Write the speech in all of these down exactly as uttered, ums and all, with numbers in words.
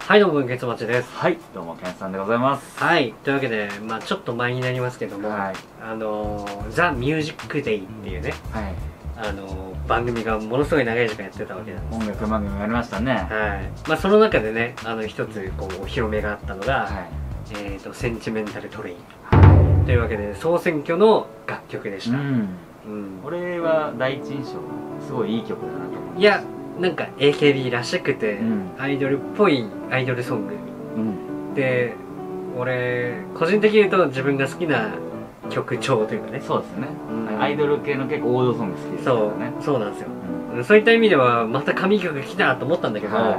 はい、どうも、月町です。 はい、どうも、けんさんでございます。 はい、というわけで、まあちょっと前になりますけども、 はい、あのー、ザ・ミュージック・デイっていうね、 はい、 あのー、番組がものすごい長い時間やってたわけなんです。 音楽番組やりましたね。 はい。まあその中でね、あの一つ、こう、お披露目があったのが、はい、えっと、センチメンタル・トレイン。はい。というわけで、総選挙の楽曲でした。うん。 うん。俺は第一印象、すごいいい曲だなと思います。 いや、なんか エーケービー らしくて、うん、アイドルっぽいアイドルソング。うん、で俺個人的に言うと自分が好きな曲調というかね。 そうですね、うん、アイドル系の結構王道ソング好きですからね。 そうそうなんですよ、うん、そういった意味ではまた神曲来たと思ったんだけど、はい、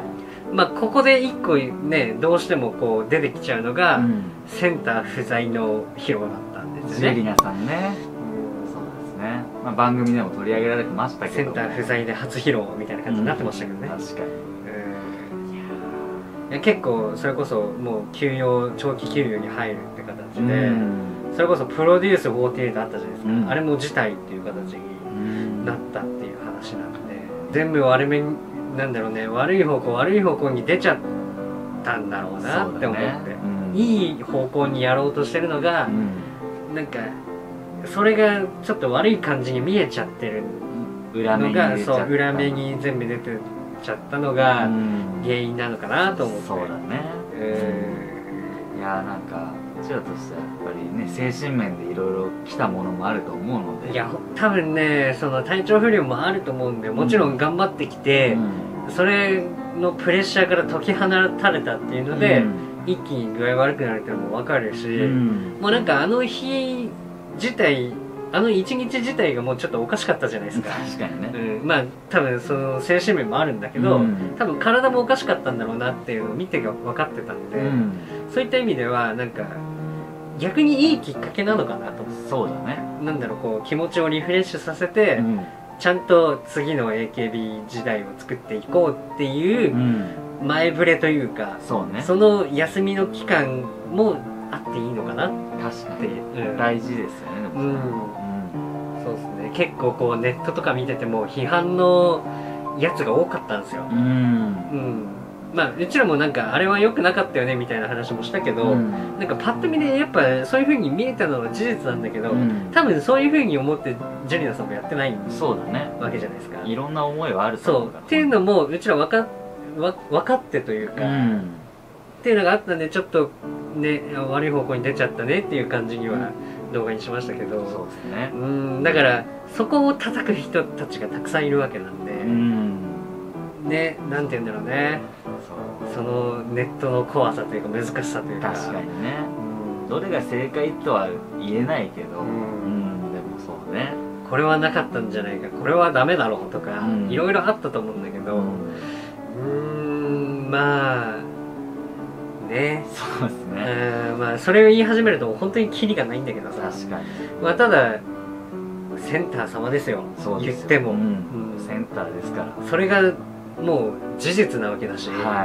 まあここで一個ねどうしてもこう出てきちゃうのが、うん、センター不在の披露だったんですよね。 ジェリナさんね、うん、そうですね、まあ、番組でも取り上げられてましたけど、 センター不在で初披露みたいな感じになってましたけどね、 うん、確かに。 いや結構それこそもう休養長期休養に入るって形で、それこそプロデュースフォーティーエイトあったじゃないですか、うん、あれも辞退っていう形になったっていう話なんで、全部悪めなんだろうね、悪い方向悪い方向に出ちゃったんだろうなって思って、ね、うん、いい方向にやろうとしてるのが、うん、なんかそれがちょっと悪い感じに見えちゃってるのが、そう裏目に全部出てちゃったのが原因なのかなと思って。 そうだね、えー、いやーなんかうちらとしてはやっぱりね精神面でいろいろ来たものもあると思うので、 いや多分ねその体調不良もあると思うんで、もちろん頑張ってきて、うん、それのプレッシャーから解き放たれたっていうので、うん、一気に具合悪くなるっていうのも分かるし、うん、もうなんかあの日自体あの一日自体がもうちょっとおかしかったじゃないですか。 確かにね、 うん、まあ多分その精神面もあるんだけど、うん、多分体もおかしかったんだろうなっていうのを見てが分かってたんで、うん、そういった意味ではなんか逆にいいきっかけなのかなと。 そうだね、 なんだろう、こう気持ちをリフレッシュさせて、うん、ちゃんと次の エーケービー 時代を作っていこうっていう前触れというか、 そうね、 その休みの期間もあっていいのかなって。 確かに、うん、大事ですよね。でも、うん、 そうですね、結構こうネットとか見てても批判のやつが多かったんですよ。うん、うん、まあうちらもなんかあれは良くなかったよねみたいな話もしたけど、うん、なんかパッと見でやっぱそういう風に見えたのは事実なんだけど、うん、多分そういう風に思ってジェリナさんもやってないわけじゃないですか。 いろんな思いはあると思うから。 そうっていうのもうちら分かわ分かってというか、うん、っていうのがあったんで、ちょっとね悪い方向に出ちゃったねっていう感じには動画にしましたけど、 そうですね、 うん、だからそこを叩く人たちがたくさんいるわけなんで、うん、ね、なんて言うんだろうね、そのネットの怖さというか難しさというか、 確かにね、うん、どれが正解とは言えないけど、うん、うん、でもそうね、 これはなかったんじゃないか、これはダメだろうとか、いろいろあったと思うんだけど、うん、うん、まあね、 そうですね、 うん、まあそれを言い始めると本当にキリがないんだけどさ、 確かに、 まあただセンター様ですよ、そうですよ、言っても、うんうん、センターですから、それがもう事実なわけだし、はい、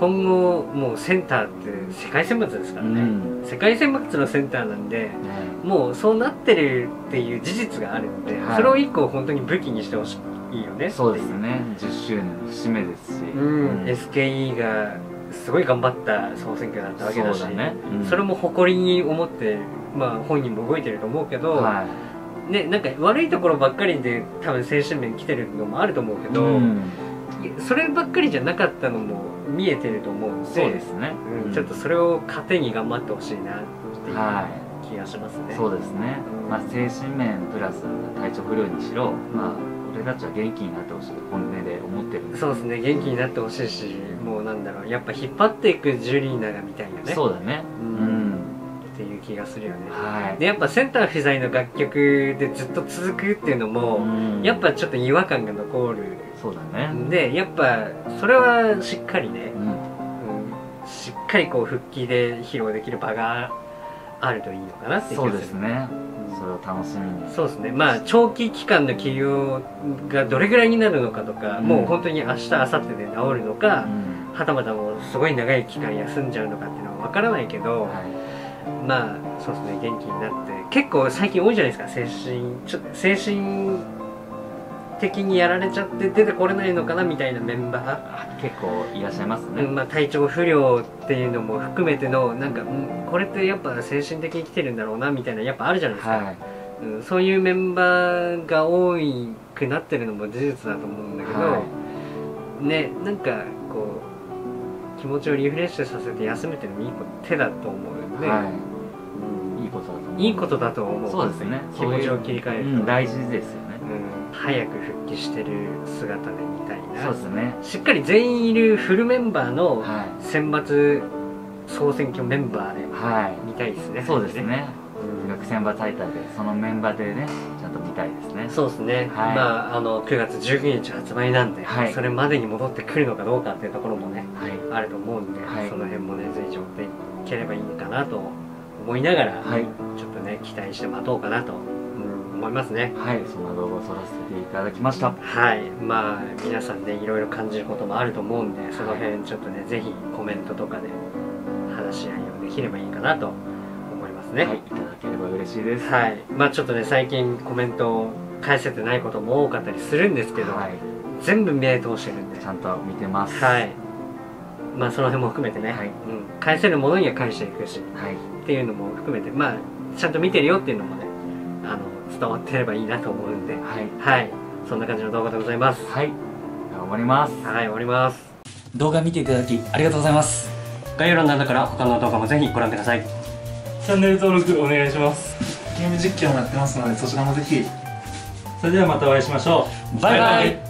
今後もうセンターって世界選抜ですからね、うん、世界選抜のセンターなんで、うん、もうそうなってるっていう事実があるんで、はい、それを一個本当に武器にしてほしいよね。 そうですね、じゅっしゅうねんの節目ですし、 うんうん、エスケーイー がすごい頑張った総選挙だったわけだし、 そ,、ね、うん、それも誇りに思って、まあ、本人も動いてると思うけど、はい、ね、なんか悪いところばっかりで多分精神面来てるのもあると思うけど、うん、そればっかりじゃなかったのも見えてると思うんで、 そうですね、 うん、ちょっとそれを糧に頑張ってほしいなっていう気がしますね。 そうですね、まあ、精神面プラス体調不良にしろ、まあ俺たちは元気になってほしいと本音で思ってるんで。 そうですね、元気になってほしいし、もうなんだろう、やっぱ引っ張っていくジュリーナがみたいなね。 そうだね、うん、 っていう気がするよね。 はい、 でやっぱセンター不在の楽曲でずっと続くっていうのも、うん、やっぱちょっと違和感が残る。 そうだね、 でやっぱそれはしっかりね、うんうん、しっかりこう復帰で披露できる場があるといいのかなっていう気がする。 そうですね、それを楽しみに。 そうですね、まあ長期期間の休養がどれぐらいになるのかとか、うん、もう本当に明日明後日で治るのか、うん、はたまたもうすごい長い期間休んじゃうのかっていうのは分からないけど、はい、まあそうですね、元気になって、結構最近多いじゃないですか、精神ちょ精神的にやられちゃって出てこれないのかなみたいなメンバー結構いらっしゃいますね、 うんまあ、体調不良っていうのも含めてのなんか、うん、これってやっぱ精神的に来てるんだろうなみたいなやっぱあるじゃないですか、はいうん、そういうメンバーが多くなってるのも事実だと思うんだけど、はい、ねなんかこう気持ちをリフレッシュさせて休めてるのもいい手だと思うので、はいうん、いいことだと思ういいことだと思うそうですね気持ちを切り替えると、うん、 大事ですよね、 うん、早く復帰してる姿で見たいなそうですねしっかり全員いるフルメンバーの選抜総選挙メンバーで見たいですね、 はい、そうですね学選抜大会でそのメンバーでねちゃんと見たいですねそうですね、はい、まああのくがつじゅうくにち発売なんで、はい、それまでに戻ってくるのかどうかっていうところもね、はい、あると思うんで、はい、その辺もね随時追っていければいいかなと思いながら、はい、ちょっとね期待して待とうかなと、うん、思いますねはいそんな動画を撮らせていただきましたはいまあ皆さんねいろいろ感じることもあると思うんでその辺ちょっとねぜひコメントとかで話し合いをできればいいかなと思いますねはいいただければ嬉しいですはいまあちょっとね最近コメントを返せてないことも多かったりするんですけど、はい、全部目通してるんでちゃんと見てますはいまあその辺も含めてね、はいうん、返せるものには返していくし、はい、っていうのも含めてまあちゃんと見てるよっていうのもねあの伝わってればいいなと思うんではい、はい、そんな感じの動画でございますはい終わりますはい終わります動画見ていただきありがとうございます概要欄の中から他の動画もぜひご覧くださいチャンネル登録お願いしますゲーム実況もやってますのでそちらもぜひそれではまたお会いしましょうバイバイ。